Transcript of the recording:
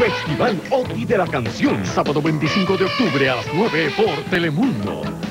Festival OTI de la Canción, sábado 25 de octubre a las 9 por Telemundo.